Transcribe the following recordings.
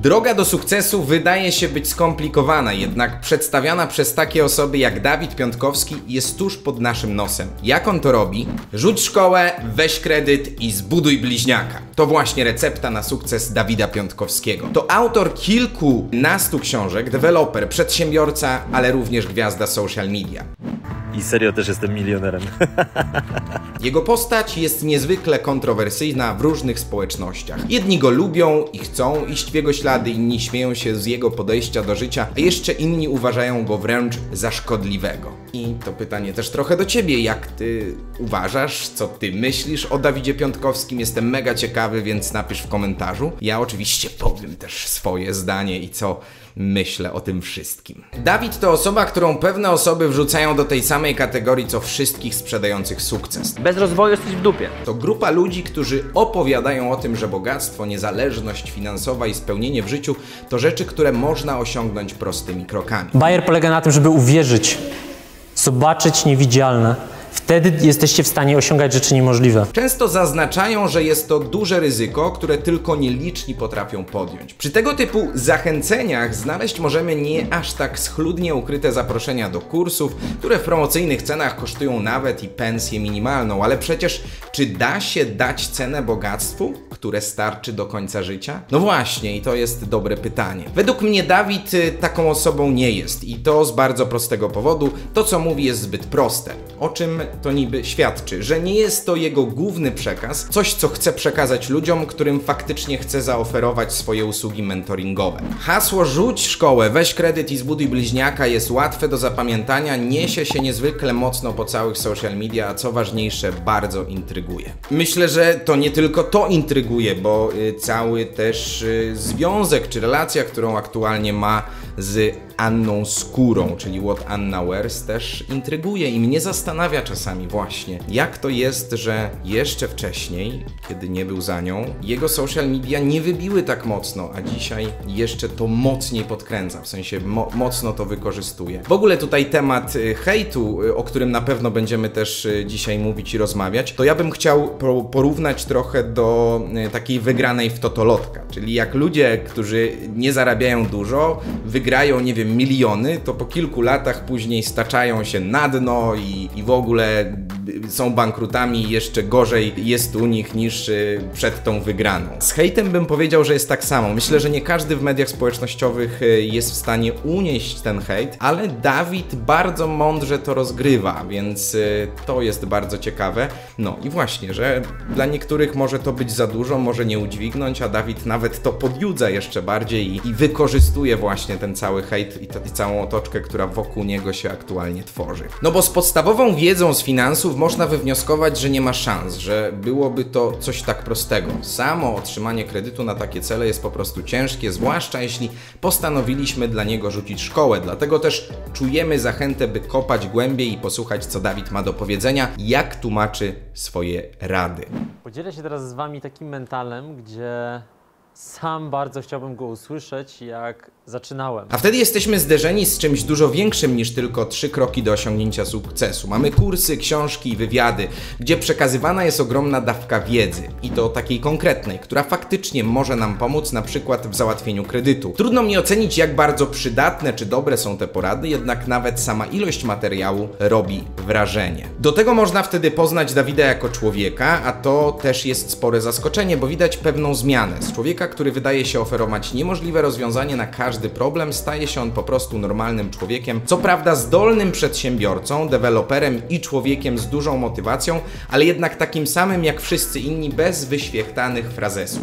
Droga do sukcesu wydaje się być skomplikowana, jednak przedstawiana przez takie osoby jak Dawid Piątkowski jest tuż pod naszym nosem. Jak on to robi? Rzuć szkołę, weź kredyt i zbuduj bliźniaka. To właśnie recepta na sukces Dawida Piątkowskiego. To autor kilkunastu książek, deweloper, przedsiębiorca, ale również gwiazda social media. I serio też jestem milionerem. Jego postać jest niezwykle kontrowersyjna w różnych społecznościach. Jedni go lubią i chcą iść w jego ślady, inni śmieją się z jego podejścia do życia, a jeszcze inni uważają go wręcz za szkodliwego. I to pytanie też trochę do ciebie. Jak ty uważasz? Co ty myślisz o Dawidzie Piątkowskim? Jestem mega ciekawy, więc napisz w komentarzu. Ja oczywiście powiem też swoje zdanie i co myślę o tym wszystkim. Dawid to osoba, którą pewne osoby wrzucają do tej samej kategorii co wszystkich sprzedających sukces. Bez rozwoju jesteś w dupie. To grupa ludzi, którzy opowiadają o tym, że bogactwo, niezależność finansowa i spełnienie w życiu to rzeczy, które można osiągnąć prostymi krokami. Bajer polega na tym, żeby uwierzyć, zobaczyć niewidzialne. Wtedy jesteście w stanie osiągać rzeczy niemożliwe. Często zaznaczają, że jest to duże ryzyko, które tylko nieliczni potrafią podjąć. Przy tego typu zachęceniach znaleźć możemy nie aż tak schludnie ukryte zaproszenia do kursów, które w promocyjnych cenach kosztują nawet i pensję minimalną, ale przecież czy da się dać cenę bogactwu, które starczy do końca życia? No właśnie, i to jest dobre pytanie. Według mnie Dawid taką osobą nie jest i to z bardzo prostego powodu. To, co mówi, jest zbyt proste. O czym to niby świadczy? Że nie jest to jego główny przekaz, coś, co chce przekazać ludziom, którym faktycznie chce zaoferować swoje usługi mentoringowe. Hasło rzuć szkołę, weź kredyt i zbuduj bliźniaka jest łatwe do zapamiętania, niesie się niezwykle mocno po całych social media, a co ważniejsze, bardzo intryguje. Myślę, że to nie tylko to intryguje, bo cały też związek czy relacja, którą aktualnie ma z Anną Skórą, czyli What Anna Wears, też intryguje i mnie zastanawia czasami właśnie, jak to jest, że jeszcze wcześniej, kiedy nie był za nią, jego social media nie wybiły tak mocno, a dzisiaj jeszcze to mocniej podkręca, w sensie mocno to wykorzystuje. W ogóle tutaj temat hejtu, o którym na pewno będziemy też dzisiaj mówić i rozmawiać, to ja bym chciał porównać trochę do takiej wygranej w totolotka, czyli jak ludzie, którzy nie zarabiają dużo, wygrają, nie wiem, miliony, to po kilku latach później staczają się na dno i w ogóle są bankrutami i jeszcze gorzej jest u nich niż przed tą wygraną. Z hejtem bym powiedział, że jest tak samo. Myślę, że nie każdy w mediach społecznościowych jest w stanie unieść ten hejt, ale Dawid bardzo mądrze to rozgrywa, więc to jest bardzo ciekawe. No i właśnie, że dla niektórych może to być za dużo, może nie udźwignąć, a Dawid nawet to podjudza jeszcze bardziej i wykorzystuje właśnie ten cały hejt i całą otoczkę, która wokół niego się aktualnie tworzy. No bo z podstawową wiedzą z finansów można wywnioskować, że nie ma szans, że byłoby to coś tak prostego. Samo otrzymanie kredytu na takie cele jest po prostu ciężkie, zwłaszcza jeśli postanowiliśmy dla niego rzucić szkołę. Dlatego też czujemy zachętę, by kopać głębiej i posłuchać, co Dawid ma do powiedzenia, jak tłumaczy swoje rady. Podzielę się teraz z wami takim mentalem, gdzie sam bardzo chciałbym go usłyszeć, jak zaczynałem. A wtedy jesteśmy zderzeni z czymś dużo większym niż tylko 3 kroki do osiągnięcia sukcesu. Mamy kursy, książki i wywiady, gdzie przekazywana jest ogromna dawka wiedzy i to takiej konkretnej, która faktycznie może nam pomóc na przykład w załatwieniu kredytu. Trudno mi ocenić, jak bardzo przydatne czy dobre są te porady, jednak nawet sama ilość materiału robi wrażenie. Do tego można wtedy poznać Dawida jako człowieka, a to też jest spore zaskoczenie, bo widać pewną zmianę. Z człowieka, który wydaje się oferować niemożliwe rozwiązanie na każdy problem, staje się on po prostu normalnym człowiekiem, co prawda zdolnym przedsiębiorcą, deweloperem i człowiekiem z dużą motywacją, ale jednak takim samym jak wszyscy inni, bez wyświechtanych frazesów.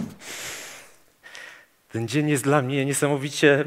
Ten dzień jest dla mnie niesamowicie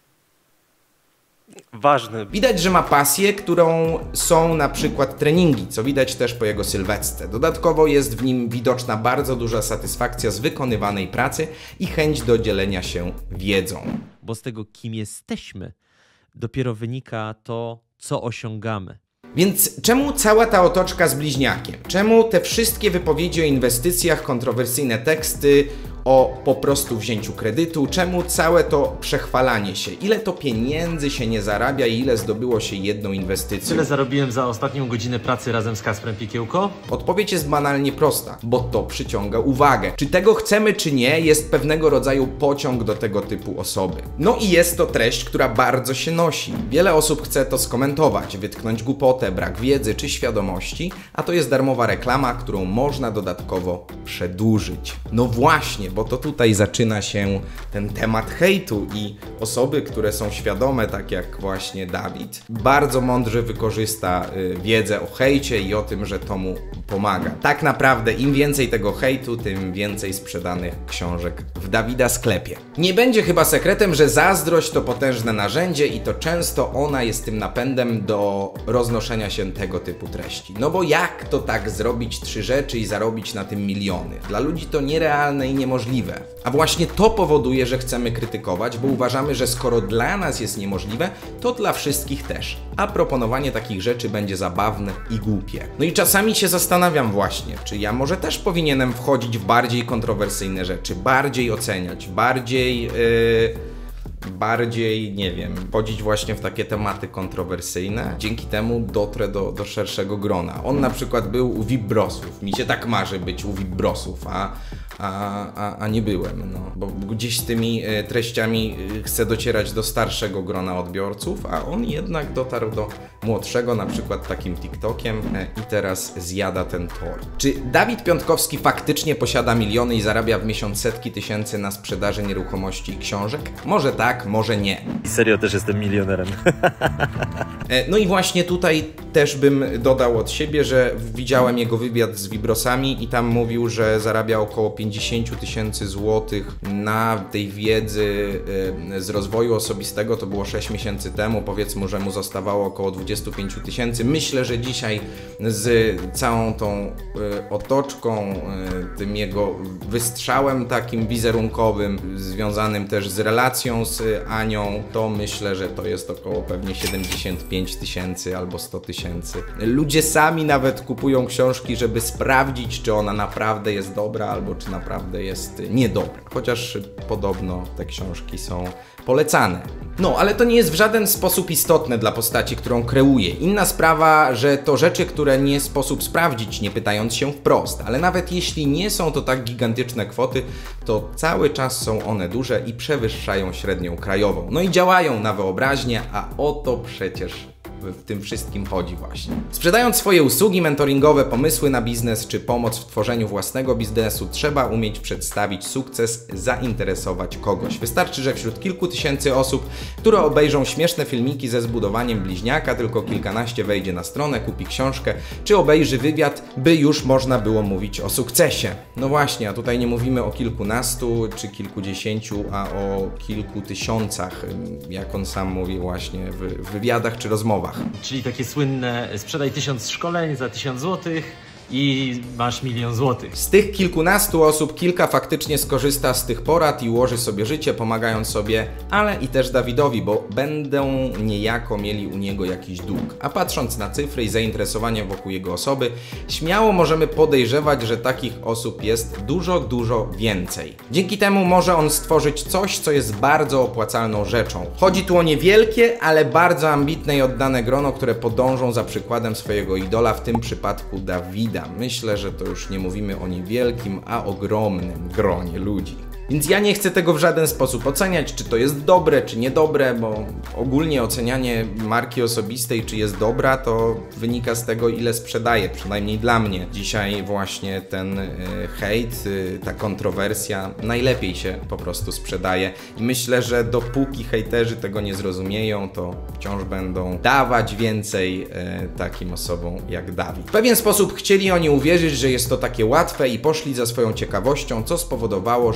ważny. Widać, że ma pasję, którą są na przykład treningi, co widać też po jego sylwetce. Dodatkowo jest w nim widoczna bardzo duża satysfakcja z wykonywanej pracy i chęć do dzielenia się wiedzą. Bo z tego, kim jesteśmy, dopiero wynika to, co osiągamy. Więc czemu cała ta otoczka z bliźniakiem? Czemu te wszystkie wypowiedzi o inwestycjach, kontrowersyjne teksty, o po prostu wzięciu kredytu, czemu całe to przechwalanie się, ile to pieniędzy się nie zarabia i ile zdobyło się jedną inwestycją. Tyle zarobiłem za ostatnią godzinę pracy razem z Kasprem Piekiełko? Odpowiedź jest banalnie prosta, bo to przyciąga uwagę. Czy tego chcemy, czy nie, jest pewnego rodzaju pociąg do tego typu osoby. No i jest to treść, która bardzo się nosi. Wiele osób chce to skomentować, wytknąć głupotę, brak wiedzy czy świadomości, a to jest darmowa reklama, którą można dodatkowo przedłużyć. No właśnie, bo to tutaj zaczyna się ten temat hejtu i osoby, które są świadome, tak jak właśnie Dawid, bardzo mądrze wykorzysta wiedzę o hejcie i o tym, że to mu pomaga. Tak naprawdę im więcej tego hejtu, tym więcej sprzedanych książek w Dawida sklepie. Nie będzie chyba sekretem, że zazdrość to potężne narzędzie i to często ona jest tym napędem do roznoszenia się tego typu treści. No bo jak to tak zrobić 3 rzeczy i zarobić na tym miliony? Dla ludzi to nierealne i niemożliwe. A właśnie to powoduje, że chcemy krytykować, bo uważamy, że skoro dla nas jest niemożliwe, to dla wszystkich też. A proponowanie takich rzeczy będzie zabawne i głupie. No i czasami się zastanawiam właśnie, czy ja może też powinienem wchodzić w bardziej kontrowersyjne rzeczy, bardziej oceniać, bardziej, nie wiem, wchodzić właśnie w takie tematy kontrowersyjne. Dzięki temu dotrę do szerszego grona. On na przykład był u VIP-brosów. Mi się tak marzy być u VIP-brosów, a nie byłem, no. Bo gdzieś z tymi treściami chcę docierać do starszego grona odbiorców, a on jednak dotarł do młodszego, na przykład takim TikTokiem i teraz zjada ten tor. Czy Dawid Piątkowski faktycznie posiada miliony i zarabia w miesiąc setki tysięcy na sprzedaży nieruchomości i książek? Może tak, może nie. I serio też jestem milionerem. No i właśnie tutaj też bym dodał od siebie, że widziałem jego wywiad z Vibrosami i tam mówił, że zarabia około 50 tysięcy złotych na tej wiedzy z rozwoju osobistego. To było 6 miesięcy temu. Powiedzmy, że mu zostawało około 25 tysięcy. Myślę, że dzisiaj z całą tą otoczką, tym jego wystrzałem takim wizerunkowym, związanym też z relacją z Anią, to myślę, że to jest około pewnie 75 tysięcy albo 100 tysięcy. Ludzie sami nawet kupują książki, żeby sprawdzić, czy ona naprawdę jest dobra, albo czy naprawdę jest niedobra. Chociaż podobno te książki są polecane. No, ale to nie jest w żaden sposób istotne dla postaci, którą kreuję. Inna sprawa, że to rzeczy, które nie sposób sprawdzić, nie pytając się wprost. Ale nawet jeśli nie są to tak gigantyczne kwoty, to cały czas są one duże i przewyższają średnią krajową. No i działają na wyobraźnię, a o to przecież w tym wszystkim chodzi właśnie. Sprzedając swoje usługi mentoringowe, pomysły na biznes czy pomoc w tworzeniu własnego biznesu, trzeba umieć przedstawić sukces, zainteresować kogoś. Wystarczy, że wśród kilku tysięcy osób, które obejrzą śmieszne filmiki ze zbudowaniem bliźniaka, tylko kilkanaście wejdzie na stronę, kupi książkę, czy obejrzy wywiad, by już można było mówić o sukcesie. No właśnie, a tutaj nie mówimy o kilkunastu czy kilkudziesięciu, a o kilku tysiącach, jak on sam mówi właśnie w wywiadach czy rozmowach. Czyli takie słynne sprzedaj 1000 szkoleń za 1000 złotych i masz 1 000 000 złotych. Z tych kilkunastu osób kilka faktycznie skorzysta z tych porad i ułoży sobie życie, pomagając sobie, ale i też Dawidowi, bo będą niejako mieli u niego jakiś dług. A patrząc na cyfry i zainteresowanie wokół jego osoby, śmiało możemy podejrzewać, że takich osób jest dużo więcej. Dzięki temu może on stworzyć coś, co jest bardzo opłacalną rzeczą. Chodzi tu o niewielkie, ale bardzo ambitne i oddane grono, które podążą za przykładem swojego idola, w tym przypadku Dawida. Myślę, że to już nie mówimy o niewielkim, a ogromnym gronie ludzi. Więc ja nie chcę tego w żaden sposób oceniać, czy to jest dobre, czy niedobre, bo ogólnie ocenianie marki osobistej, czy jest dobra, to wynika z tego, ile sprzedaje, przynajmniej dla mnie. Dzisiaj właśnie ten hejt, ta kontrowersja najlepiej się po prostu sprzedaje i myślę, że dopóki hejterzy tego nie zrozumieją, to wciąż będą dawać więcej takim osobom jak Dawid. W pewien sposób chcieli oni uwierzyć, że jest to takie łatwe i poszli za swoją ciekawością, co spowodowało, że społeczeństwo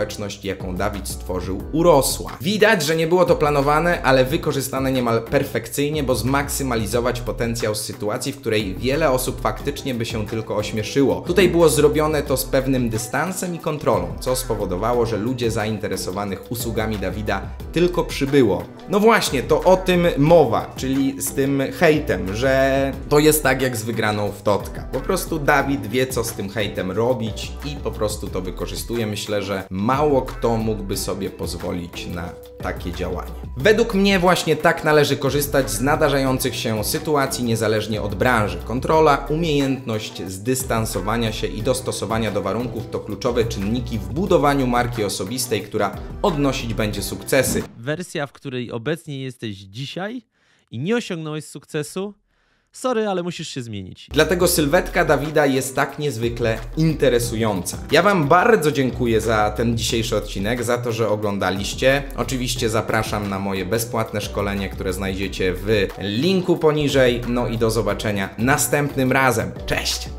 społeczność, jaką Dawid stworzył, urosła. Widać, że nie było to planowane, ale wykorzystane niemal perfekcyjnie, bo zmaksymalizować potencjał z sytuacji, w której wiele osób faktycznie by się tylko ośmieszyło. Tutaj było zrobione to z pewnym dystansem i kontrolą, co spowodowało, że ludzie zainteresowanych usługami Dawida tylko przybyło. No właśnie, to o tym mowa, czyli z tym hejtem, że to jest tak jak z wygraną w Totka. Po prostu Dawid wie, co z tym hejtem robić i po prostu to wykorzystuje. Myślę, że mało kto mógłby sobie pozwolić na takie działanie. Według mnie właśnie tak należy korzystać z nadarzających się sytuacji niezależnie od branży. Kontrola, umiejętność zdystansowania się i dostosowania do warunków to kluczowe czynniki w budowaniu marki osobistej, która odnosić będzie sukcesy. Wersja, w której obecnie jesteś dzisiaj i nie osiągnąłeś sukcesu, sorry, ale musisz się zmienić. Dlatego sylwetka Dawida jest tak niezwykle interesująca. Ja Wam bardzo dziękuję za ten dzisiejszy odcinek, za to, że oglądaliście. Oczywiście zapraszam na moje bezpłatne szkolenie, które znajdziecie w linku poniżej. No i do zobaczenia następnym razem. Cześć!